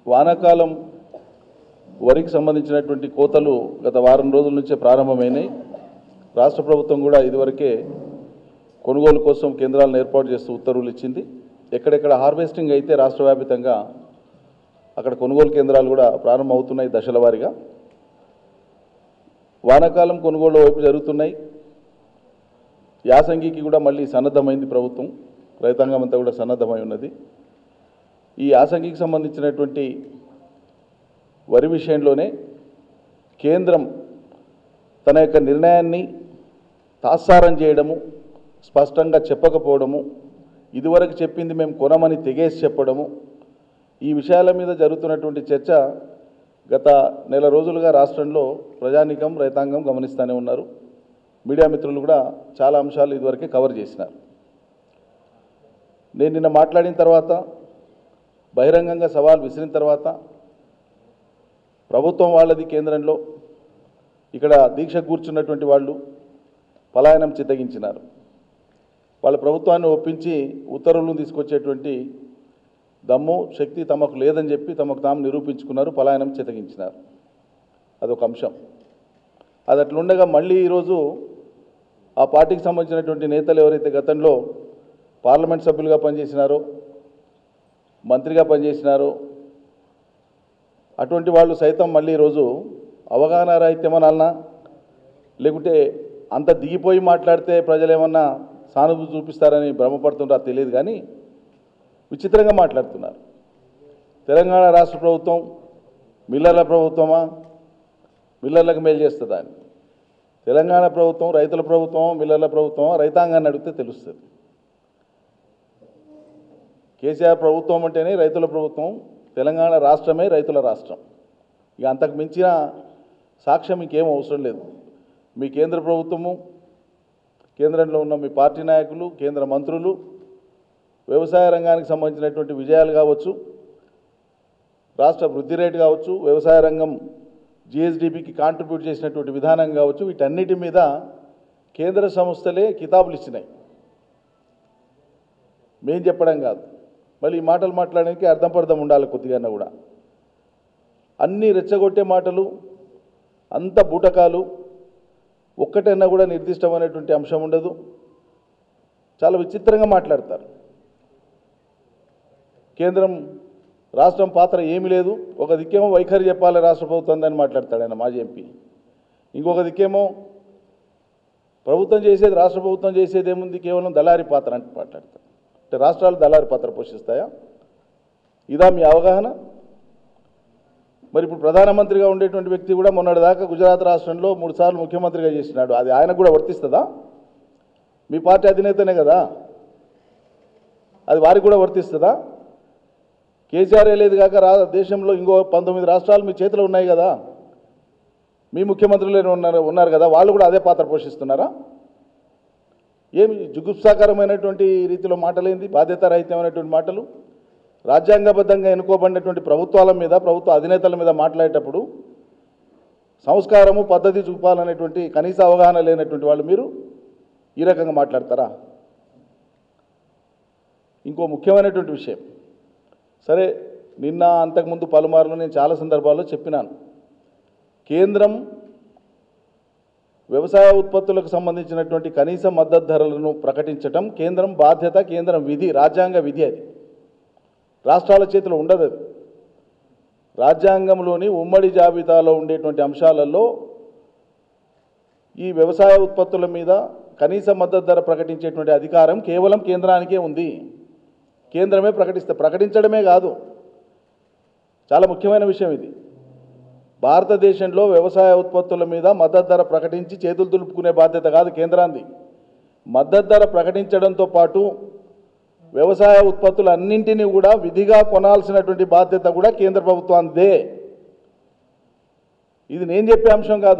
వానాకాలం వరికి సంబంధించినటువంటి కోతలు గత వారం రోజుల నుంచే ప్రారంభమైనాయి. రాష్ట్ర ప్రభుత్వం కూడా ఇదివరకే కొనుగోలు కోసం కేంద్రాలను ఏర్పాటు చేస్తూ ఉత్తర్వులు ఇచ్చింది. ఎక్కడెక్కడ హార్వెస్టింగ్ అయితే రాష్ట్ర వ్యాప్తంగా అక్కడ కొనుగోలు కేంద్రాలు కూడా ప్రారంభమవుతున్నాయి దశల వారీగా. వానాకాలం కొనుగోలు వైపు జరుగుతున్నాయి. యాసంగికి కూడా మళ్ళీ సన్నద్ధమైంది ప్రభుత్వం, రైతాంగం అంతా కూడా సన్నద్ధమై ఉన్నది. ఈ యాసంగికి సంబంధించినటువంటి వరి విషయంలోనే కేంద్రం తన యొక్క నిర్ణయాన్ని తాత్సారం చేయడము, స్పష్టంగా చెప్పకపోవడము, ఇదివరకు చెప్పింది మేము కొనమని తెగేసి చెప్పడము, ఈ విషయాల మీద జరుగుతున్నటువంటి చర్చ గత నెల రోజులుగా రాష్ట్రంలో ప్రజానీకం రైతాంగం గమనిస్తూనే ఉన్నారు. మీడియా మిత్రులు కూడా చాలా అంశాలు ఇదివరకే కవర్ చేసినారు. నేను నిన్న మాట్లాడిన తర్వాత, బహిరంగంగా సవాల్ విసిరిన తర్వాత ప్రభుత్వం వాళ్ళది కేంద్రంలో, ఇక్కడ దీక్ష కూర్చున్నటువంటి వాళ్ళు పలాయనం చిత్తగించినారు. వాళ్ళ ప్రభుత్వాన్ని ఒప్పించి ఉత్తర్వులను తీసుకొచ్చేటువంటి దమ్ము శక్తి తమకు లేదని చెప్పి తమకు తాము నిరూపించుకున్నారు, పలాయనం చిత్తగించినారు. అదొక అంశం. అది అట్లుండగా మళ్ళీ ఈరోజు ఆ పార్టీకి సంబంధించినటువంటి నేతలు ఎవరైతే గతంలో పార్లమెంట్ సభ్యులుగా పనిచేసినారో, మంత్రిగా పనిచేసినారో అటువంటి వాళ్ళు సైతం మళ్ళీ ఈరోజు అవగాహన రాహిత్యమనాలనా, లేకుంటే అంత దిగిపోయి మాట్లాడితే ప్రజలు ఏమన్నా సానుభూతి చూపిస్తారని భ్రమపడుతుంటారో తెలియదు, కానీ విచిత్రంగా మాట్లాడుతున్నారు. తెలంగాణ రాష్ట్ర ప్రభుత్వం మిల్లర్ల ప్రభుత్వమా, మిల్లర్లకు మేలు చేస్తుందా అని. తెలంగాణ ప్రభుత్వం రైతుల ప్రభుత్వం, మిల్లర్ల ప్రభుత్వం, రైతాంగాన్ని అడిగితే తెలుస్తుంది. కేసీఆర్ ప్రభుత్వం అంటేనే రైతుల ప్రభుత్వం, తెలంగాణ రాష్ట్రమే రైతుల రాష్ట్రం. ఇక అంతకు మించిన సాక్ష్యం ఇంకేం అవసరం లేదు. మీ కేంద్ర ప్రభుత్వము, కేంద్రంలో ఉన్న మీ పార్టీ నాయకులు, కేంద్ర మంత్రులు వ్యవసాయ రంగానికి సంబంధించినటువంటి విజయాలు కావచ్చు, రాష్ట్ర వృద్ధి రేటు కావచ్చు, వ్యవసాయ రంగం జిఎస్డిపికి కాంట్రిబ్యూట్ చేసినటువంటి విధానం కావచ్చు, వీటన్నిటి మీద కేంద్ర సంస్థలే కితాబులు ఇచ్చినాయి, మేం చెప్పడం కాదు. మళ్ళీ ఈ మాటలు మాట్లాడడానికి అర్థం పర్థం ఉండాలి కొద్దిగా కూడా. అన్నీ రెచ్చగొట్టే మాటలు, అంత బూటకాలు, ఒక్కటైనా కూడా నిర్దిష్టమైనటువంటి అంశం ఉండదు. చాలా విచిత్రంగా మాట్లాడతారు. కేంద్రం రాష్ట్రం పాత్ర ఏమీ లేదు, ఒక దిక్కేమో వైఖరి చెప్పాలి రాష్ట్ర ప్రభుత్వం అని మాట్లాడతాడు ఆయన మాజీ ఎంపీ. ఇంకొక దిక్కేమో ప్రభుత్వం చేసేది, రాష్ట్ర ప్రభుత్వం చేసేది ఏముంది, కేవలం దళారీ పాత్ర అంటే మాట్లాడతాడు. అంటే రాష్ట్రాలు దళారీ పాత్ర పోషిస్తాయా? ఇదా మీ అవగాహన? మరి ఇప్పుడు ప్రధానమంత్రిగా ఉండేటువంటి వ్యక్తి కూడా మొన్నటిదాకా గుజరాత్ రాష్ట్రంలో 3 సార్లు ముఖ్యమంత్రిగా చేసినాడు. అది ఆయనకు కూడా వర్తిస్తుందా? మీ పార్టీ అధినేతనే కదా, అది వారికి కూడా వర్తిస్తుందా? కేసీఆర్ లేదు కాక దేశంలో ఇంకో 19 రాష్ట్రాలు మీ చేతిలో ఉన్నాయి కదా, మీ ముఖ్యమంత్రులు ఉన్నారు కదా, వాళ్ళు కూడా అదే పాత్ర పోషిస్తున్నారా? ఏమి జుగుప్సాకరమైనటువంటి రీతిలో మాటలేంది, బాధ్యతారహితమైనటువంటి మాటలు. రాజ్యాంగబద్ధంగా ఎన్నుకోబడినటువంటి ప్రభుత్వాల మీద, ప్రభుత్వ అధినేతల మీద మాట్లాడేటప్పుడు సంస్కారము పద్ధతి చూపాలనేటువంటి కనీస అవగాహన లేనటువంటి వాళ్ళు మీరు ఈ రకంగా మాట్లాడతారా? ఇంకో ముఖ్యమైనటువంటి విషయం, సరే నిన్న అంతకుముందు పలుమార్లు నేను చాలా సందర్భాల్లో చెప్పినాను, కేంద్రం వ్యవసాయ ఉత్పత్తులకు సంబంధించినటువంటి కనీస మద్దతు ధరలను ప్రకటించడం కేంద్రం బాధ్యత, కేంద్రం విధి, రాజ్యాంగ విధి. అది రాష్ట్రాల చేతిలో ఉండదు. అది రాజ్యాంగంలోని ఉమ్మడి జాబితాలో ఉండేటువంటి అంశాలలో ఈ వ్యవసాయ ఉత్పత్తుల మీద కనీస మద్దతు ధర ప్రకటించేటువంటి అధికారం కేవలం కేంద్రానికే ఉంది. కేంద్రమే ప్రకటించడమే కాదు, చాలా ముఖ్యమైన విషయం ఇది. భారతదేశంలో వ్యవసాయ ఉత్పత్తుల మీద మద్దతు ధర ప్రకటించి చేతులు దులుపుకునే బాధ్యత కాదు కేంద్రాంది. మద్దతు ధర ప్రకటించడంతో పాటు వ్యవసాయ ఉత్పత్తులన్నింటినీ కూడా విధిగా కొనాల్సినటువంటి బాధ్యత కూడా కేంద్ర ప్రభుత్వాందే. ఇది నేను చెప్పే అంశం కాదు,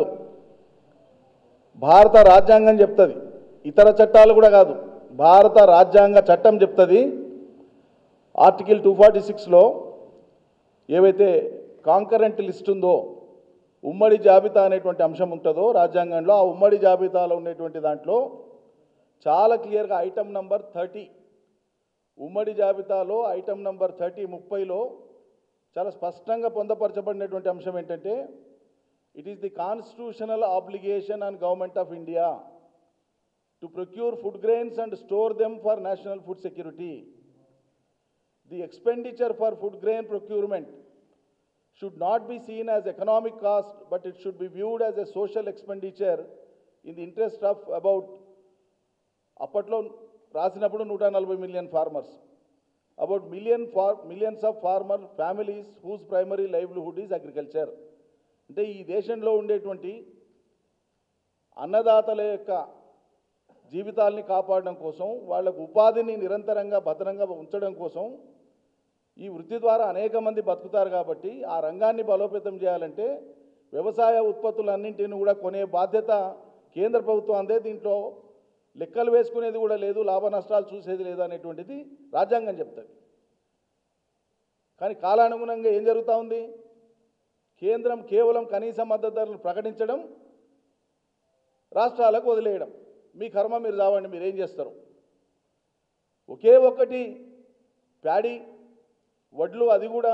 భారత రాజ్యాంగం చెప్తుంది, ఇతర చట్టాలు కూడా కాదు, భారత రాజ్యాంగ చట్టం చెప్తుంది. ఆర్టికల్ 246లో ఏవైతే కాంకరెంట్ లిస్ట్ ఉందో, ఉమ్మడి జాబితా అనేటువంటి అంశం ఉంటుందో రాజ్యాంగంలో, ఆ ఉమ్మడి జాబితాలో ఉండేటువంటి దాంట్లో చాలా క్లియర్గా ఐటమ్ నంబర్ 30, ఉమ్మడి జాబితాలో ఐటమ్ నంబర్ 30 30లో చాలా స్పష్టంగా పొందపరచబడినటువంటి అంశం ఏంటంటే it is the constitutional obligation on government of India to procure food grains and store them for national food security. The expenditure for food grain procurement should not be seen as economic cost, but it should be viewed as a social expenditure in the interest of about అప్పట్లో రాసినప్పుడు 140 million farmers, about millions of farmer families whose primary livelihood is agriculture. అంటే ఈ దేశంలో ఉండేటువంటి అన్నదాతల యొక్క జీవితాల్ని కాపాడడం కోసం, వాళ్ళకు ఉపాధిని నిరంతరంగా భద్రంగా ఉంచడం కోసం ఈ వృత్తి ద్వారా అనేక మంది బతుకుతారు. కాబట్టి ఆ రంగాన్ని బలోపేతం చేయాలంటే వ్యవసాయ ఉత్పత్తులన్నింటినీ కూడా కొనే బాధ్యత కేంద్ర ప్రభుత్వం అందే. దీంట్లో లెక్కలు వేసుకునేది కూడా లేదు, లాభ నష్టాలు చూసేది లేదు అనేటువంటిది రాజ్యాంగం చెప్తుంది. కానీ కాలానుగుణంగా ఏం జరుగుతూ ఉంది? కేంద్రం కేవలం కనీస మద్దతు ధరలు ప్రకటించడం, రాష్ట్రాలకు వదిలేయడం. మీ కర్మ మీరు చావండి, మీరు ఏం చేస్తారు? ఒకే ఒక్కటి ప్యాడీ వడ్లు, అది కూడా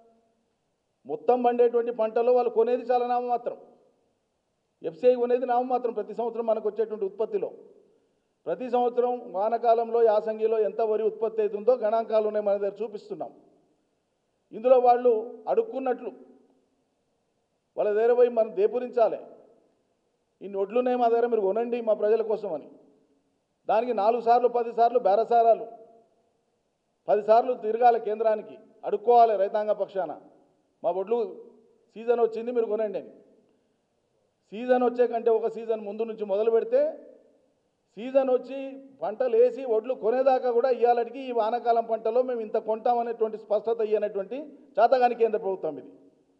మొత్తం పండేటువంటి పంటలో వాళ్ళు కొనేది చాలా నామమాత్రం. ఎఫ్సిఐ కొనేది నామమాత్రం. ప్రతి సంవత్సరం మనకు వచ్చేటువంటి ఉత్పత్తిలో ప్రతి సంవత్సరం వానకాలంలో యాసంగిలో ఎంత వరి ఉత్పత్తి అవుతుందో గణాంకాలు ఉన్నాయి, మన దగ్గర చూపిస్తున్నాం. ఇందులో వాళ్ళు అడుక్కున్నట్లు వాళ్ళ దగ్గర పోయి మనం దేపురించాలి. ఇన్ని వడ్లున్నాయి మా దగ్గర, మీరు కొనండి మా ప్రజల కోసం అని. దానికి 4 సార్లు 10 సార్లు బేరసారాలు, 10 సార్లు తిరగాలి కేంద్రానికి, అడుక్కోవాలి రైతాంగ పక్షాన. మా వడ్లు సీజన్ వచ్చింది మీరు కొనండి అని. సీజన్ వచ్చే కంటే ఒక సీజన్ ముందు నుంచి మొదలు పెడితే సీజన్ వచ్చి పంటలు వేసి వడ్లు కొనేదాకా కూడా ఇవాళకి ఈ వానాకాలం పంటలో మేము ఇంత కొంటామనేటువంటి స్పష్టత ఇయ్యనటువంటి చాతగాని కేంద్ర ప్రభుత్వం ఇది.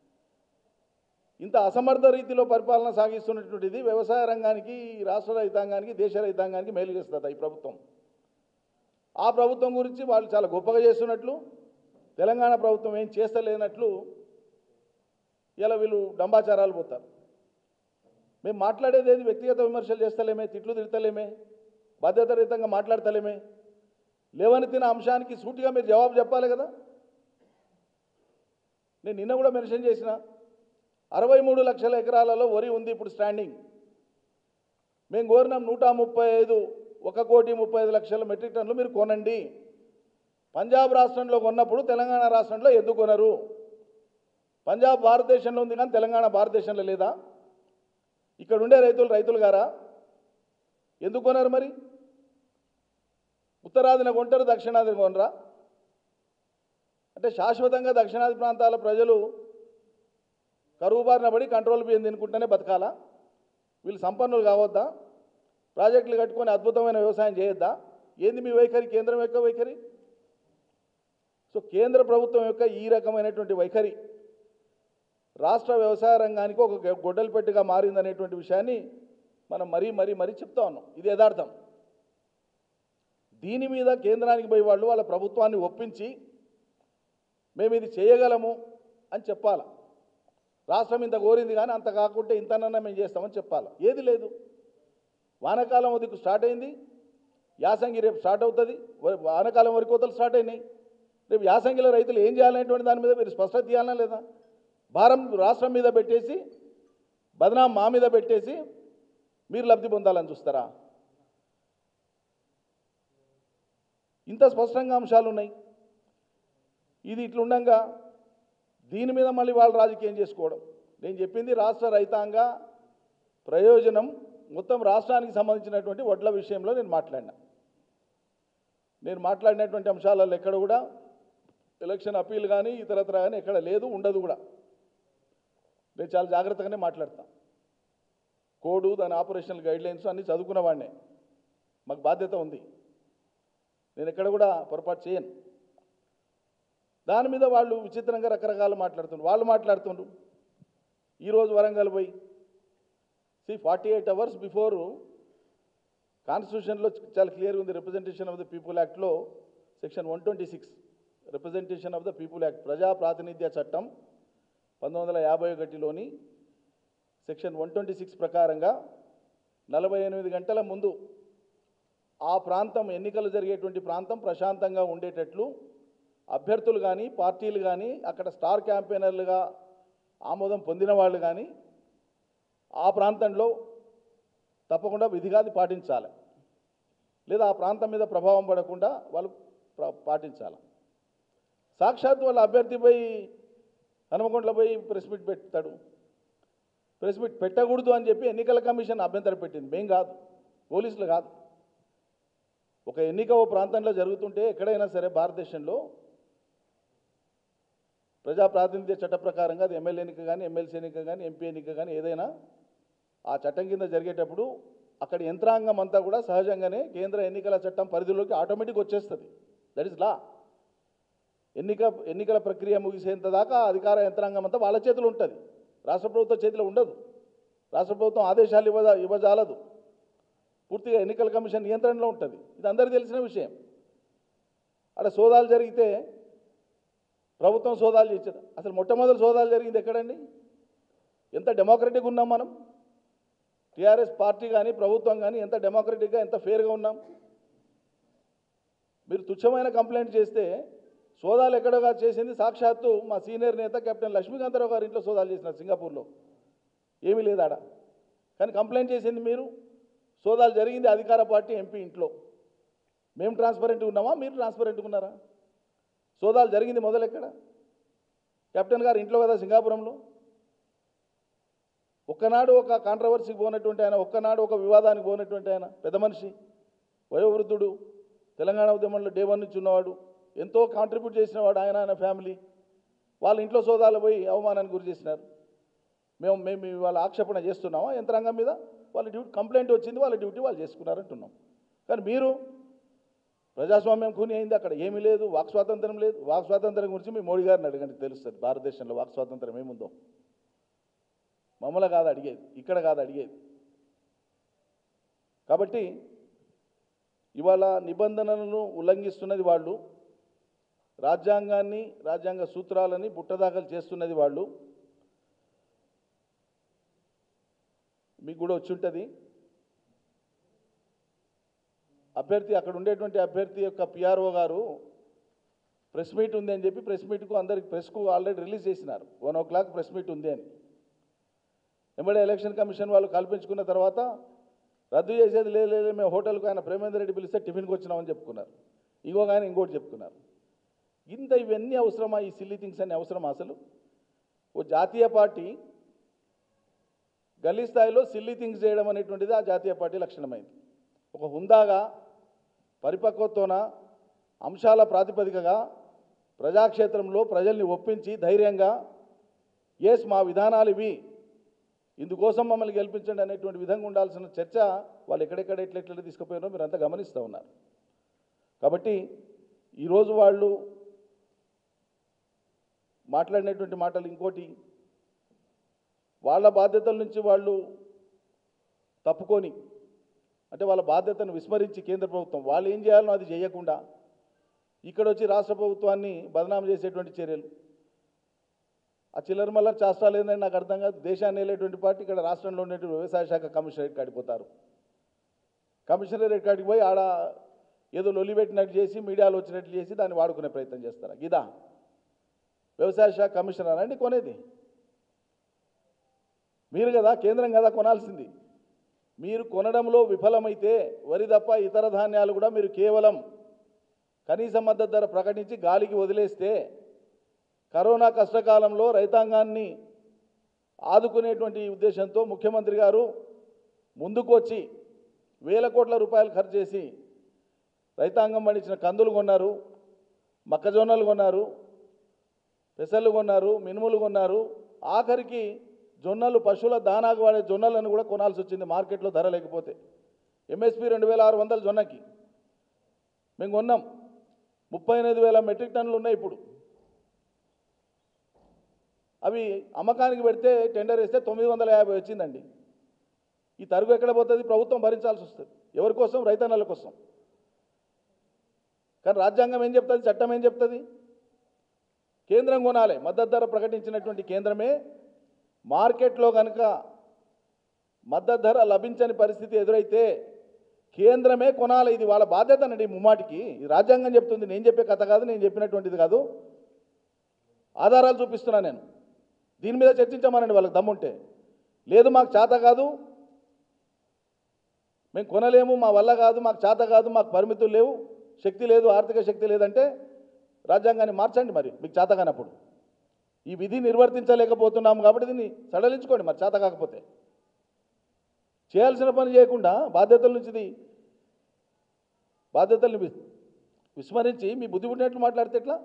ఇంత అసమర్థ రీతిలో పరిపాలన సాగిస్తున్నటువంటిది వ్యవసాయ రంగానికి, రాష్ట్ర రైతాంగానికి, దేశ రైతాంగానికి మేలు చేస్తుంది ఈ ప్రభుత్వం. ఆ ప్రభుత్వం గురించి వాళ్ళు చాలా గొప్పగా చేస్తున్నట్లు, తెలంగాణ ప్రభుత్వం ఏం చేస్తలేనట్లు ఇలా వీళ్ళు డంబాచారాలు పోతారు. మేము మాట్లాడేది ఏది వ్యక్తిగత విమర్శలు చేస్తలేమే, తిట్లు తిడతలేమే, బాధ్యతారహితంగా మాట్లాడతలేమే. లేవనెత్తిన అంశానికి సూటిగా మీరు జవాబు చెప్పాలి కదా. నేను నిన్న కూడా మెన్షన్ చేసిన 63 లక్షల ఎకరాలలో వరి ఉంది ఇప్పుడు స్టాండింగ్. మేము కోరినాం 135, 1,35,00,000 మెట్రిక్ టన్నులు మీరు కొనండి. పంజాబ్ రాష్ట్రంలో కొన్నప్పుడు తెలంగాణ రాష్ట్రంలో ఎందుకు కొనరు? పంజాబ్ భారతదేశంలో ఉంది కానీ తెలంగాణ భారతదేశంలో లేదా? ఇక్కడ ఉండే రైతులు గారా? ఎందుకు కొనరు మరి? ఉత్తరాదిన కొంటారు, దక్షిణాదిన కొనరా? అంటే శాశ్వతంగా దక్షిణాది ప్రాంతాల ప్రజలు కరువు బారిన పడి కంట్రోల్ బియ్యం తినుకుంటేనే బతకాలా? వీళ్ళు సంపన్నులు కావద్దా? ప్రాజెక్టులు కట్టుకొని అద్భుతమైన వ్యవసాయం చేయొద్దా? ఏంది మీ వైఖరి, కేంద్రం యొక్క వైఖరి? సో కేంద్ర ప్రభుత్వం యొక్క ఈ రకమైనటువంటి వైఖరి రాష్ట్ర వ్యవసాయ రంగానికి ఒక గొడ్డలి పెట్టిగా మారిందనేటువంటి విషయాన్ని మనం మరీ చెప్తా ఉన్నాం. ఇది యథార్థం. దీని మీద కేంద్రానికి పోయి వాళ్ళు వాళ్ళ ప్రభుత్వాన్ని ఒప్పించి మేము ఇది చేయగలము అని చెప్పాలి. రాష్ట్రం ఇంత కోరింది కానీ అంత కాకుంటే ఇంతనన్నా మేము చేస్తామని చెప్పాలి. ఏది లేదు. వానాకాలం వరకు స్టార్ట్ అయింది, యాసంగి రేపు స్టార్ట్ అవుతుంది. వానాకాలం వరకు కోతలు స్టార్ట్ అయినాయి. రేపు యాసంగిలో రైతులు ఏం చేయాలనేటువంటి దాని మీద మీరు స్పష్టత ఇవ్వాలన్నా లేదా? భారం రాష్ట్రం మీద పెట్టేసి, బదనాం మా మీద పెట్టేసి మీరు లబ్ధి పొందాలని చూస్తారా? ఇంత స్పష్టంగా అంశాలు ఉన్నాయి. ఇది ఇట్లుండగా దీని మీద మళ్ళీ వాళ్ళు రాజకీయం చేసుకోవడం. నేను చెప్పింది రాష్ట్ర రైతాంగ ప్రయోజనం మొత్తం రాష్ట్రానికి సంబంధించినటువంటి వడ్ల విషయంలో నేను మాట్లాడినటువంటి అంశాలలో ఎక్కడ కూడా ఎలక్షన్ అప్పీల్ కానీ ఇతరత్ర కానీ ఎక్కడ లేదు, ఉండదు కూడా. నేను చాలా జాగ్రత్తగానే మాట్లాడతాను. కోడు, దాని ఆపరేషనల్ గైడ్లైన్స్ అన్నీ చదువుకున్న వాడినే. మాకు బాధ్యత ఉంది. నేను ఎక్కడ కూడా పొరపాటు చేయను. దాని మీద వాళ్ళు విచిత్రంగా రకరకాలు వాళ్ళు మాట్లాడుతుండ్రు. ఈరోజు వరంగల్ పోయి 48 అవర్స్ బిఫోర్ కాన్స్టిట్యూషన్లో చాలా క్లియర్గా ఉంది. రిప్రజెంటేషన్ ఆఫ్ ద పీపుల్ యాక్ట్లో section 126 representation of the people act, ప్రజా ప్రాతినిధ్య చట్టం 1951లోని సెక్షన్ 126 ప్రకారంగా 48 గంటల ముందు ఆ ప్రాంతం, ఎన్నికలు జరిగేటువంటి ప్రాంతం ప్రశాంతంగా ఉండేటట్లు అభ్యర్థులు కానీ పార్టీలు కానీ అక్కడ స్టార్ క్యాంపెయినర్లుగా ఆమోదం పొందిన వాళ్ళు కానీ ఆ ప్రాంతంలో తప్పకుండా విధిగాది పాటించాలి, లేదా ఆ ప్రాంతం మీద ప్రభావం పడకుండా వాళ్ళు పాటించాలి. సాక్షాత్ వాళ్ళ అభ్యర్థి పోయి హనుమకొండలో పోయి ప్రెస్ మీట్ పెడతాడు. ప్రెస్ మీట్ పెట్టకూడదు అని చెప్పి ఎన్నికల కమిషన్ అభ్యంతరం పెట్టింది, మేం కాదు, పోలీసులు కాదు. ఒక ఎన్నిక ఓ ప్రాంతంలో జరుగుతుంటే ఎక్కడైనా సరే భారతదేశంలో ప్రజాప్రాతినిధ్య చట్ట ప్రకారంగా అది ఎమ్మెల్యే ఎన్నిక కానీ ఎమ్మెల్సీ ఎన్నిక కానీ ఎంపీ ఎన్నిక కానీ ఏదైనా ఆ చట్టం కింద జరిగేటప్పుడు అక్కడ యంత్రాంగం అంతా కూడా సహజంగానే కేంద్ర ఎన్నికల చట్టం పరిధిలోకి ఆటోమేటిక్ వచ్చేస్తుంది. That is law. ఎన్నికల ప్రక్రియ ముగిసేంత దాకా అధికార యంత్రాంగం అంతా వాళ్ళ చేతిలో ఉంటుంది, రాష్ట్ర ప్రభుత్వం చేతిలో ఉండదు. రాష్ట్ర ప్రభుత్వం ఆదేశాలు ఇవ్వజాలదు, పూర్తిగా ఎన్నికల కమిషన్ నియంత్రణలో ఉంటుంది. ఇది అందరికీ తెలిసిన విషయం. అక్కడ సోదాలు జరిగితే ప్రభుత్వం సోదాలు చేసేది. అసలు మొట్టమొదటి సోదాలు జరిగింది ఎక్కడండి? ఎంత డెమోక్రటిక్గా ఉన్నాం మనం, టీఆర్ఎస్ పార్టీ కానీ ప్రభుత్వం కానీ ఎంత డెమోక్రటిక్గా ఎంత ఫేర్గా ఉన్నాం. మీరు తుచ్చమైన కంప్లైంట్ చేస్తే సోదాలు ఎక్కడగా చేసింది సాక్షాత్తు మా సీనియర్ నేత కెప్టెన్ లక్ష్మీకాంతరావు గారి ఇంట్లో సోదాలు చేసినారు సింగపూర్లో, ఏమీ లేదాడ. కానీ కంప్లైంట్ చేసింది మీరు, సోదాలు జరిగింది అధికార పార్టీ ఎంపీ ఇంట్లో. మేము ట్రాన్స్పరెంట్గా ఉన్నామా, మీరు ట్రాన్స్పరెంట్గా ఉన్నారా? సోదాలు జరిగింది మొదలెక్కడ? కెప్టెన్ గారు ఇంట్లో కదా సింగాపురంలో. ఒక్కనాడు ఒక కాంట్రవర్సీకి పోనటువంటి ఆయన, ఒక్కనాడు ఒక వివాదానికి పోనటువంటి ఆయన, పెద్ద మనిషి, వయోవృద్ధుడు, తెలంగాణ ఉద్యమంలో డే 1 నుంచి ఉన్నవాడు, ఎంతో కాంట్రిబ్యూట్ చేసినవాడు ఆయన ఫ్యామిలీ. వాళ్ళ ఇంట్లో సోదాలు పోయి అవమానానికి గురి చేసినారు. మేము వాళ్ళ ఆక్షేపణ చేస్తున్నామా యంత్రాంగం మీద? వాళ్ళ డ్యూటీ కంప్లైంట్ వచ్చింది, వాళ్ళ డ్యూటీ వాళ్ళు చేసుకున్నారంటున్నాం. కానీ మీరు ప్రజాస్వామ్యం కూని అయింది, అక్కడ ఏమీ లేదు, వాక్ స్వాతంత్రం లేదు. వాక్ స్వాతంత్రం గురించి మీ మోడీ గారిని అడగండి, తెలుస్తుంది భారతదేశంలో వాక్ స్వాతంత్రం ఏముందో. మమ్మల్ని కాదు అడిగేది, ఇక్కడ కాదు అడిగేది. కాబట్టి ఇవాళ నిబంధనలను ఉల్లంఘిస్తున్నది వాళ్ళు, రాజ్యాంగాన్ని రాజ్యాంగ సూత్రాలని బుట్టదాఖలు చేస్తున్నది వాళ్ళు. మీకు కూడా వచ్చి ఉంటుంది. అభ్యర్థి అక్కడ ఉండేటువంటి అభ్యర్థి యొక్క పిఆర్ఓ గారు ప్రెస్ మీట్ ఉంది అని చెప్పి ప్రెస్ మీట్కు అందరికి ప్రెస్కు ఆల్రెడీ రిలీజ్ చేసినారు. 1 o'clock ప్రెస్ మీట్ ఉంది అని. వెంబడే ఎలక్షన్ కమిషన్ వాళ్ళు కల్పించుకున్న తర్వాత రద్దు చేసేది లేదు, మేము హోటల్కు ఆయన ప్రేమేందర్ రెడ్డి పిలిస్తే టిఫిన్కి వచ్చినామని చెప్పుకున్నారు. ఇంకొక ఆయన ఇంకోటి చెప్పుకున్నారు. ఇవన్నీ అవసరమా? ఈ సిల్లీ థింగ్స్ అన్ని అవసరమా? అసలు ఓ జాతీయ పార్టీ గల్లీ స్థాయిలో సిల్లీ థింగ్స్ చేయడం అనేటువంటిది ఆ జాతీయ పార్టీ లక్షణమైంది. ఒక హుందాగా పరిపక్వతోన అంశాల ప్రాతిపదికగా ప్రజాక్షేత్రంలో ప్రజల్ని ఒప్పించి ధైర్యంగా ఎస్ మా విధానాలు ఇవి, ఇందుకోసం మమ్మల్ని గెలిపించండి అనేటువంటి విధంగా ఉండాల్సిన చర్చ వాళ్ళు ఎక్కడెక్కడ ఎట్లెట్లా తీసుకుపోయారో మీరు అంతా గమనిస్తూ ఉన్నారు. కాబట్టి ఈరోజు వాళ్ళు మాట్లాడినటువంటి మాటలు ఇంకోటి, వాళ్ళ బాధ్యతల నుంచి వాళ్ళు తప్పుకొని, అంటే వాళ్ళ బాధ్యతను విస్మరించి కేంద్ర ప్రభుత్వం వాళ్ళు ఏం చేయాలనో అది చేయకుండా ఇక్కడ వచ్చి రాష్ట్ర ప్రభుత్వాన్ని బదనాం చేసేటువంటి చర్యలు. ఆ చిల్లర మల్లర చేష్టాలు ఏంటంటే నాకు అర్థం కాదు. దేశాన్ని వెళ్ళేటువంటి పార్టీ ఇక్కడ రాష్ట్రంలో ఉండేటువంటి వ్యవసాయ శాఖ కమిషనరేట్ కాడిపోతారు. కమిషనరేట్ కాడికి పోయి ఆడ ఏదో లొల్లి పెట్టినట్టు చేసి మీడియాలో వచ్చినట్లు చేసి దాన్ని వాడుకునే ప్రయత్నం చేస్తారు. ఇదా వ్యవసాయ శాఖ కమిషనర్ అండి కొనేది? మీరు కదా, కేంద్రం కదా కొనాల్సింది. మీరు కొనడంలో విఫలమైతే వరి తప్ప ఇతర ధాన్యాలు కూడా మీరు కేవలం కనీస మద్దతు ధర ప్రకటించి గాలికి వదిలేస్తే కరోనా కష్టకాలంలో రైతాంగాన్ని ఆదుకునేటువంటి ఉద్దేశంతో ముఖ్యమంత్రి గారు ముందుకు వచ్చి వేల కోట్ల రూపాయలు ఖర్చు చేసి రైతాంగం పండించిన కందులు కొన్నారు, మొక్కజొన్నలు కొన్నారు, పెసలు కొన్నారు, మినుములు కొన్నారు, ఆఖరికి జొన్నలు పశువుల దానాకు వాడే జొన్నలను కూడా కొనాల్సి వచ్చింది మార్కెట్లో ధర లేకపోతే. ఎంఎస్పి 2600 జొన్నకి మేము కొన్నాం. 35,000 మెట్రిక్ టన్నులు ఉన్నాయి ఇప్పుడు. అవి అమ్మకానికి పెడితే టెండర్ వేస్తే 950 వచ్చిందండి. ఈ తరుగు ఎక్కడ పోతుంది? ప్రభుత్వం భరించాల్సి వస్తుంది. ఎవరి కోసం? రైతన్నల కోసం. కానీ రాజ్యాంగం ఏం చెప్తుంది, చట్టం ఏం చెప్తుంది? కేంద్రం కొనాలి. మద్దతు ధర ప్రకటించినటువంటి కేంద్రమే మార్కెట్లో కనుక మద్దతు ధర లభించని పరిస్థితి ఎదురైతే కేంద్రమే కొనాలి, ఇది వాళ్ళ బాధ్యతనండి ముమ్మాటికి. ఇది రాజ్యాంగం చెప్తుంది, నేను చెప్పే కథ కాదు, నేను చెప్పినటువంటిది కాదు. ఆధారాలు చూపిస్తున్నా నేను. దీని మీద చర్చించమనండి వాళ్ళకి దమ్ముంటే. లేదు మాకు చేత కాదు, మేము కొనలేము, మా వల్ల కాదు, మాకు చేత కాదు, మాకు పరిమితులు లేవు, శక్తి లేదు, ఆర్థిక శక్తి లేదంటే రాజ్యాంగాన్ని మార్చండి. మరి మీకు చేత కానప్పుడు ఈ విధి నిర్వర్తించలేకపోతున్నాము కాబట్టి దీన్ని సడలించుకోండి. మరి చేత కాకపోతే చేయాల్సిన పని చేయకుండా బాధ్యతల్ని విస్మరించి మీ బుద్ధి పుట్టినట్లు మాట్లాడితే ఎట్లా?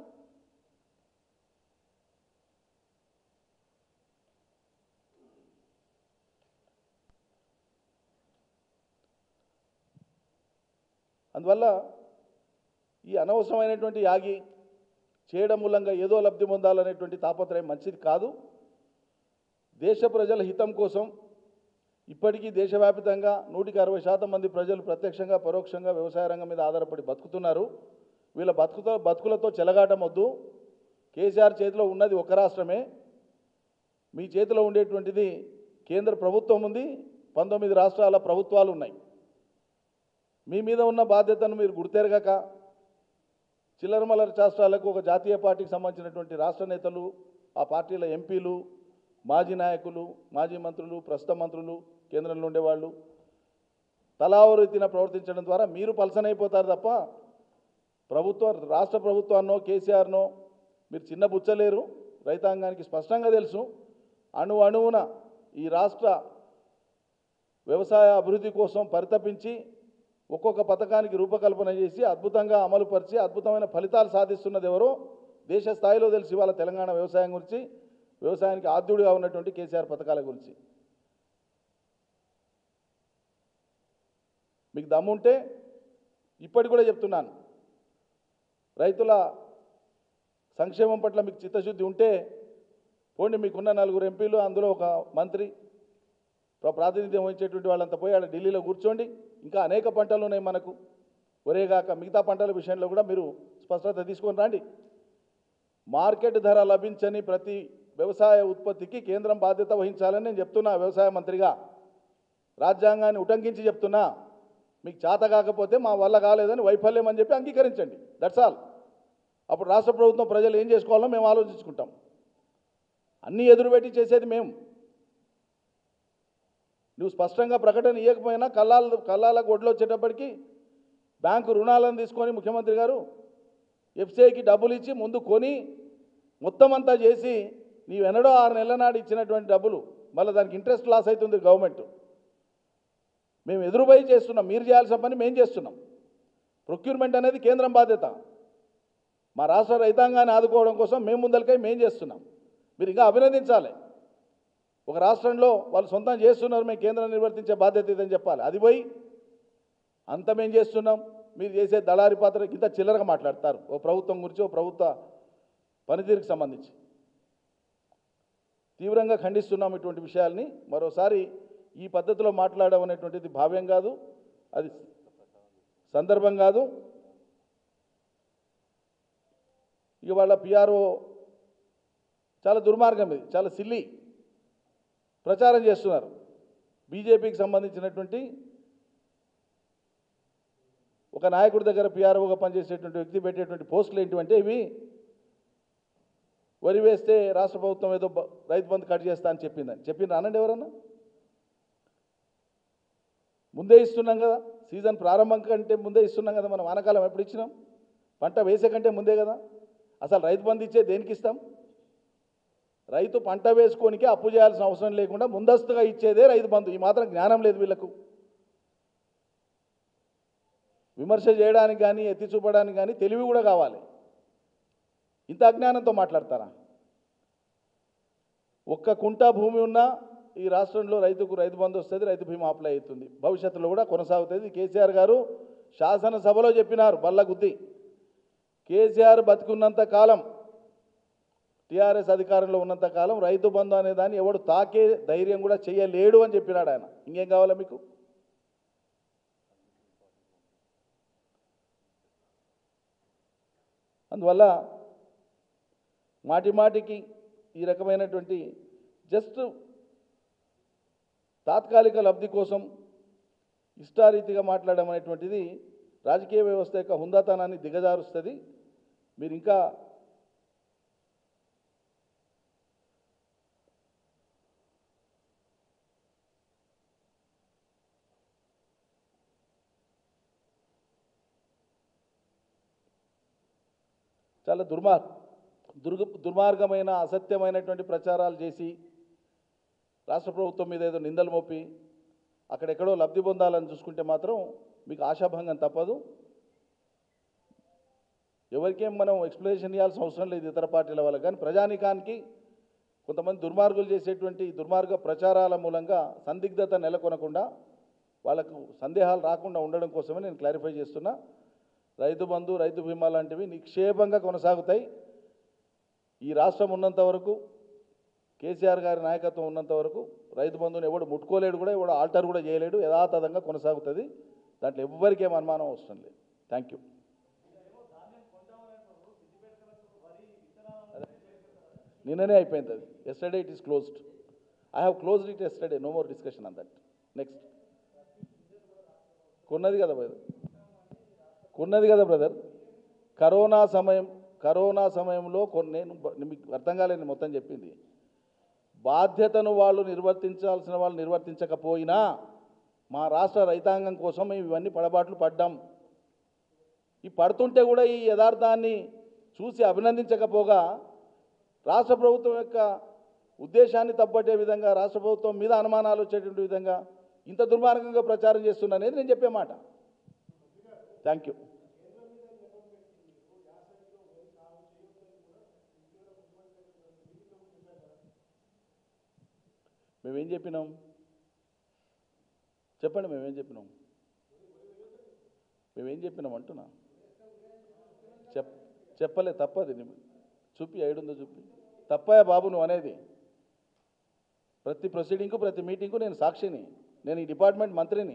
అందువల్ల ఈ అనవసరమైనటువంటి యాగి చేయడం మూలంగా ఏదో లబ్ధి పొందాలనేటువంటి తాపత్రయం మంచిది కాదు. దేశ ప్రజల హితం కోసం ఇప్పటికీ దేశవ్యాప్తంగా 160% మంది ప్రజలు ప్రత్యక్షంగా పరోక్షంగా వ్యవసాయ రంగం మీద ఆధారపడి బతుకుతున్నారు. వీళ్ళ బతుకులతో చెలగాటం వద్దు. కేసీఆర్ చేతిలో ఉన్నది ఒక రాష్ట్రమే, మీ చేతిలో ఉండేటువంటిది కేంద్ర ప్రభుత్వం ఉంది, 19 రాష్ట్రాల ప్రభుత్వాలు ఉన్నాయి. మీ మీద ఉన్న బాధ్యతను మీరు గుర్తెరగక చిల్లరమల్లర రాష్ట్రాలకు ఒక జాతీయ పార్టీకి సంబంధించినటువంటి రాష్ట్ర నేతలు, ఆ పార్టీల ఎంపీలు, మాజీ నాయకులు, మాజీ మంత్రులు, ప్రస్తుత మంత్రులు, కేంద్రంలో ఉండేవాళ్ళు తలావరీతిన ప్రవర్తించడం ద్వారా మీరు పలసనైపోతారు తప్ప రాష్ట్ర ప్రభుత్వాన్నో కేసీఆర్నో మీరు చిన్నబుచ్చలేరు. రైతాంగానికి స్పష్టంగా తెలుసు. అణువున ఈ రాష్ట్ర వ్యవసాయ అభివృద్ధి కోసం పరితపించి ఒక్కొక్క పథకానికి రూపకల్పన చేసి అద్భుతంగా అమలుపరిచి అద్భుతమైన ఫలితాలు సాధిస్తున్నది ఎవరో దేశ స్థాయిలో తెలిసి వాళ్ళ తెలంగాణ వ్యవసాయం గురించి, వ్యవసాయానికి ఆద్యుడిగా ఉన్నటువంటి కేసీఆర్ పథకాల గురించి. మీకు దమ్ముంటే ఇప్పటికి కూడా చెప్తున్నాను, రైతుల సంక్షేమం పట్ల మీకు చిత్తశుద్ధి ఉంటే పోండి, మీకున్న 4 ఎంపీలు అందులో ఒక మంత్రి ప్రాతినిధ్యం వహించేటువంటి వాళ్ళంతా పోయి ఆడ ఢిల్లీలో కూర్చోండి. ఇంకా అనేక పంటలు ఉన్నాయి మనకు, ఒరేగాక మిగతా పంటల విషయంలో కూడా మీరు స్పష్టత తీసుకొని రండి. మార్కెట్ ధర లభించని ప్రతి వ్యవసాయ ఉత్పత్తికి కేంద్రం బాధ్యత వహించాలని నేను చెప్తున్నా. వ్యవసాయ మంత్రిగా రాజ్యాంగాన్ని ఉటంకించి చెప్తున్నా. మీకు చేత కాకపోతే మా వల్ల కాలేదని వైఫల్యం అని చెప్పి అంగీకరించండి. That's all. అప్పుడు రాష్ట్ర ప్రభుత్వం ప్రజలు ఏం చేసుకోవాలో మేము ఆలోచించుకుంటాం. అన్నీ ఎదురుపెట్టి చేసేది మేము. నువ్వు స్పష్టంగా ప్రకటన ఇవ్వకపోయినా కల్లాల గొడ్లు వచ్చేటప్పటికి బ్యాంకు రుణాలను తీసుకొని ముఖ్యమంత్రి గారు ఎఫ్సిఐకి డబ్బులు ఇచ్చి ముందు కొని మొత్తం అంతా చేసి నీవు ఎన్నడో 6 నెలల నాడు ఇచ్చినటువంటి డబ్బులు మళ్ళీ దానికి ఇంట్రెస్ట్ లాస్ అవుతుంది గవర్నమెంట్. మేము ఎదురుపోయి చేస్తున్నాం, మీరు చేయాల్సిన పని మేము చేస్తున్నాం. ప్రొక్యూర్మెంట్ అనేది కేంద్రం బాధ్యత. మా రాష్ట్ర రైతాంగాన్ని ఆదుకోవడం కోసం మేము ముందలకై మేము చేస్తున్నాం. మీరు ఇంకా అభినందించాలి. ఒక రాష్ట్రంలో వాళ్ళు సొంతం చేస్తున్నారు, మేము కేంద్రం నిర్వర్తించే బాధ్యత ఇదని చెప్పాలి. అది పోయి అంత మేము చేస్తున్నాం, మీరు చేసే దళారి పాత్ర ఇంత చిల్లరగా మాట్లాడతారు ఓ ప్రభుత్వం గురించి, ఓ ప్రభుత్వ పనితీరుకు సంబంధించి. తీవ్రంగా ఖండిస్తున్నాం ఇటువంటి విషయాల్ని. మరోసారి ఈ పద్ధతిలో మాట్లాడడం అనేటువంటిది భావ్యం కాదు, అది సందర్భం కాదు. ఇక వాళ్ళ పిఆర్ఓ చాలా దుర్మార్గం, ఇది చాలా సిల్లీ ప్రచారం చేస్తున్నారు. బీజేపీకి సంబంధించినటువంటి ఒక నాయకుడి దగ్గర పిఆర్ఓగా పనిచేసేటువంటి వ్యక్తి పెట్టేటువంటి పోస్టులు ఏంటివంటే ఇవి వరి వేస్తే రాష్ట్ర ప్రభుత్వం ఏదో రైతు బంధు కట్ చేస్తా అని చెప్పింది అనండి ఎవరన్నా. ముందే ఇస్తున్నాం కదా, సీజన్ ప్రారంభం కంటే ముందే ఇస్తున్నాం కదా. మనం వానాకాలం ఎప్పుడు ఇచ్చినాం? పంట వేసే కంటే ముందే కదా. అసలు రైతు బంధు ఇచ్చే దేనికి ఇస్తాం? రైతు పంట వేసుకోనికే అప్పు చేయాల్సిన అవసరం లేకుండా ముందస్తుగా ఇచ్చేదే రైతు బంధు. ఈ మాత్రం జ్ఞానం లేదు వీళ్ళకు. విమర్శ చేయడానికి కానీ ఎత్తి చూపడానికి కానీ తెలివి కూడా కావాలి. ఇంత అజ్ఞానంతో మాట్లాడతారా? ఒక్క కుంటా భూమి ఉన్నా ఈ రాష్ట్రంలో రైతుకు రైతు బంధు వస్తుంది, రైతు బీమా అప్లై అవుతుంది, భవిష్యత్తులో కూడా కొనసాగుతుంది. కేసీఆర్ గారు శాసనసభలో చెప్పినారు బల్లగుద్ది, కేసీఆర్ బతికున్నంత కాలం, టీఆర్ఎస్ అధికారంలో ఉన్నంత కాలం రైతు బంధు అనే దాన్ని ఎవడు తాకే ధైర్యం కూడా చేయలేడు అని చెప్పినాడు ఆయన. ఇంకేం కావాలా మీకు? అందువల్ల మాటిమాటికి ఈ రకమైనటువంటి జస్ట్ తాత్కాలిక లబ్ధి కోసం ఇష్టారీతిగా మాట్లాడడం అనేటువంటిది రాజకీయ వ్యవస్థ యొక్క హుందాతనాన్ని దిగజారుస్తుంది. మీరు ఇంకా చాలా దుర్మార్గమైన అసత్యమైనటువంటి ప్రచారాలు చేసి రాష్ట్ర ప్రభుత్వం మీద ఏదో నిందలు మోపి అక్కడెక్కడో లబ్ధి పొందాలని చూసుకుంటే మాత్రం మీకు ఆశాభంగం తప్పదు. ఎవరికేం మనం ఎక్స్ప్లెనేషన్ ఇవ్వాల్సిన అవసరం లేదు ఇతర పార్టీల వల్ల, కానీ ప్రజానీకానికి కొంతమంది దుర్మార్గులు చేసేటువంటి దుర్మార్గ ప్రచారాల మూలంగా సందిగ్ధత నెలకొనకుండా వాళ్ళకు సందేహాలు రాకుండా ఉండడం కోసమే నేను క్లారిఫై చేస్తున్నా. రైతు బంధు, రైతు బీమా లాంటివి నిక్షేపంగా కొనసాగుతాయి. ఈ రాష్ట్రం ఉన్నంత వరకు, కేసీఆర్ గారి నాయకత్వం ఉన్నంత వరకు రైతు బంధుని ఎవడు ముట్టుకోలేడు, కూడా ఎవడు ఆల్టర్ కూడా చేయలేడు, యథాతథంగా కొనసాగుతుంది. దాంట్లో ఎవ్వరికేం అనుమానం అవసరం లేదు. Thank you. నిన్ననే అయిపోయింది అది. Yesterday it is closed. I have closed it yesterday. No more discussion on that. Next కొన్నది కదా బ్రదర్. కరోనా సమయంలో నేను మీకు అర్థం కాలేదు మొత్తం చెప్పింది. బాధ్యతను వాళ్ళు నిర్వర్తించాల్సిన వాళ్ళు నిర్వర్తించకపోయినా మా రాష్ట్ర రైతాంగం కోసం మేము ఇవన్నీ పడబాట్లు పడ్డాం. ఈ పడుతుంటే కూడా ఈ యథార్థాన్ని చూసి అభినందించకపోగా రాష్ట్ర ప్రభుత్వం యొక్క ఉద్దేశాన్ని తప్పట్టే విధంగా, రాష్ట్ర ప్రభుత్వం మీద అనుమానాలు వచ్చేటువంటి విధంగా ఇంత దుర్మార్గంగా ప్రచారం చేస్తున్నా అనేది నేను చెప్పే మాట. Thank you. మేమేం చెప్పినాం చెప్పండి. మేమేం చెప్పినాం అంటున్నా. చెప్పలే. తప్పది. చూపి ఐడుందో చూపి. తప్పయా బాబు నువ్వు అనేది? ప్రతి ప్రొసీడింగ్కు, ప్రతి మీటింగ్కు నేను సాక్షిని. నేను ఈ డిపార్ట్మెంట్ మంత్రిని.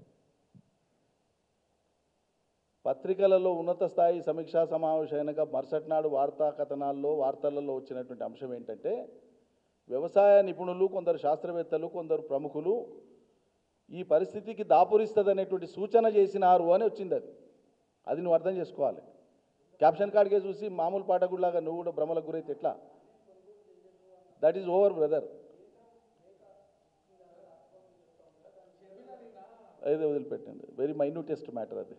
పత్రికలలో ఉన్నత స్థాయి సమీక్షా సమావేశమైనగా మరుసటి నాడు వార్తలలో వచ్చినటువంటి అంశం ఏంటంటే, వ్యవసాయ నిపుణులు, కొందరు శాస్త్రవేత్తలు, కొందరు ప్రముఖులు ఈ పరిస్థితికి దాపురిస్తుందనేటువంటి సూచన చేసినారు అని వచ్చింది. అది నువ్వు అర్థం చేసుకోవాలి. క్యాప్షన్ కార్డ్కే చూసి మామూలు పాఠకుడిలాగా నువ్వు కూడా భ్రమలకు గురైతే ఎట్లా? That is over brother. అయితే వదిలిపెట్టండి. వెరీ మైన్యూటెస్ట్ మ్యాటర్ అది.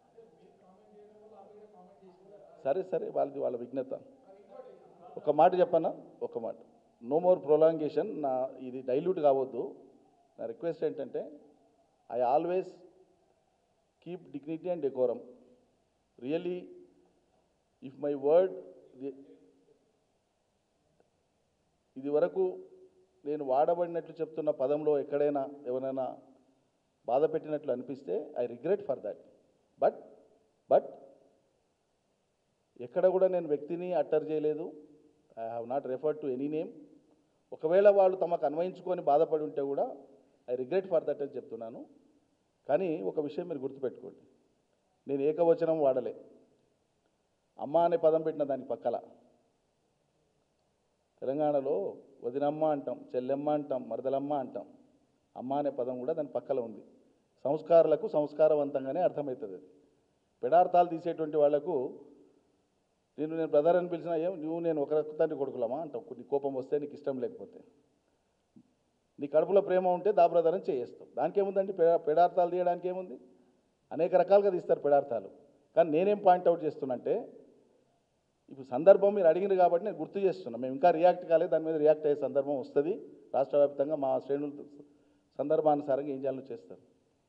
సరే వాళ్ళ విఘ్నత. ఒక మాట చెప్పన్నా, ఒక మాట. No more prolongation. ఇది డైల్యూట్ కావద్దు. నా రిక్వెస్ట్ ఏంటంటే, I always keep dignity and decorum. Really if my word ఇది వరకు నేను వాడబడినట్లు చెప్తున్న పదంలో ఎక్కడైనా ఎవరైనా బాధ పెట్టినట్లు అనిపిస్తే I regret for that. But ఎక్కడ కూడా నేను వ్యక్తిని అట్టర్ చేయలేదు. I have not referred to any name. ఒకవేళ వాళ్ళు తమకు అన్వయించుకొని బాధపడి ఉంటే కూడా ఐ రిగ్రెట్ ఫర్ దట్ అని చెప్తున్నాను. కానీ ఒక విషయం మీరు గుర్తుపెట్టుకోండి, నేను ఏకవచనం వాడలే. అమ్మ అనే పదం పెట్టిన దానికి పక్కల. తెలంగాణలో వదినమ్మ అంటాం, చెల్లెమ్మ అంటాం, మరదలమ్మ అంటాం. అమ్మ అనే పదం కూడా దాని పక్కల ఉంది. సంస్కారాలకు సంస్కారవంతంగానే అర్థమవుతుంది. అది పెడార్థాలు తీసేటువంటి వాళ్లకు నేను బ్రదర్ అని పిలిచినా నేను ఒక తండ్రి కొడుకులమా అంటాం. నీ కోపం వస్తే, నీకు ఇష్టం లేకపోతే, నీ కడుపులో ప్రేమ ఉంటే దా బ్రదర్ అని చేస్తాం. దానికి ఏముందండి? పెడార్థాలు తీయడానికి ఏముంది? అనేక రకాలుగా తీస్తారు పెడార్థాలు. కానీ నేనేం పాయింట్అవుట్ చేస్తున్నంటే, ఇప్పుడు సందర్భం మీరు అడిగినారు కాబట్టి నేను గుర్తు చేస్తున్నాను. మేము ఇంకా రియాక్ట్ కాలేదు. దాని మీద రియాక్ట్ అయ్యే సందర్భం వస్తుంది. రాష్ట్ర వ్యాప్తంగా మా శ్రేణులు సందర్భానుసారంగా ఏం చేయాలో చేస్తారు.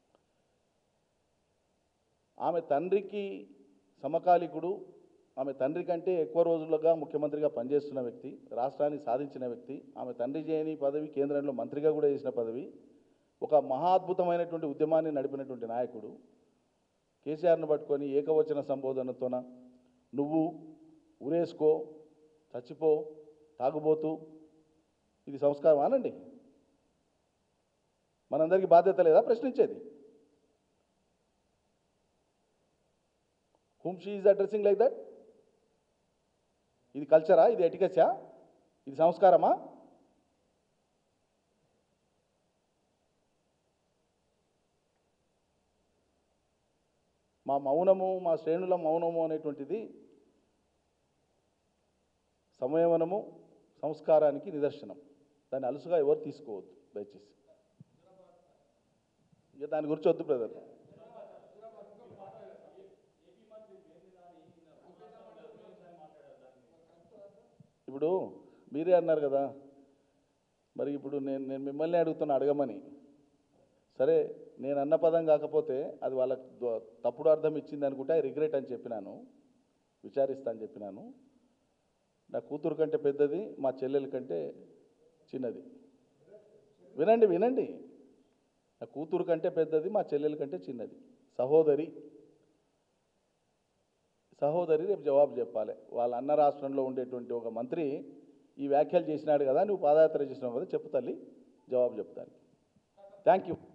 ఆమె తండ్రికి సమకాలికుడు, ఆమె తండ్రి కంటే ఎక్కువ రోజులుగా ముఖ్యమంత్రిగా పనిచేస్తున్న వ్యక్తి, రాష్ట్రాన్ని సాధించిన వ్యక్తి, ఆమె తండ్రి చేయని పదవి కేంద్రంలో మంత్రిగా కూడా చేసిన పదవి, ఒక మహా అద్భుతమైనటువంటి ఉద్యమాన్ని నడిపినటువంటి నాయకుడు కేసీఆర్ను పట్టుకొని ఏకవచన సంబోధనతోన నువ్వు ఊరేసుకో, చచ్చిపో, తాగుబోతూ, ఇది సంస్కారం అనండి? మనందరికీ బాధ్యత లేదా ప్రశ్నించేది? whom she is addressing like that? ఇది కల్చరా? ఇది ఎటికెట్సా? ఇది సంస్కారమా? మా మౌనము, మా శ్రేణుల మౌనము అనేటువంటిది సంయమనము, సంస్కారానికి నిదర్శనం. దాన్ని అలుసుగా ఎవరు తీసుకోవద్దు దయచేసి. ఇక దాని గురించి వద్దు బ్రదర్. ఇప్పుడు మీరే అన్నారు కదా, మరి ఇప్పుడు నేను మిమ్మల్ని అడుగుతున్నా అడగమని. సరే, నేను అన్న పదం కాకపోతే అది వాళ్ళకి తప్పుడు అర్థం ఇచ్చింది అనుకుంటే ఐ రిగ్రెట్ అని చెప్పినాను, విచారిస్తా అని చెప్పినాను. నా కూతురు కంటే పెద్దది, మా చెల్లెల కంటే చిన్నది. వినండి వినండి, నా కూతురు కంటే పెద్దది, మా చెల్లెల కంటే చిన్నది. సహోదరి రేపు జవాబు చెప్పాలి. వాళ్ళ అన్న రాష్ట్రంలో ఉండేటువంటి ఒక మంత్రి ఈ వ్యాఖ్యలు చేసినాడు కదా, నువ్వు పాదయాత్ర చేసినావు కదా, చెప్పు తల్లి, జవాబు చెప్తాను. Thank you.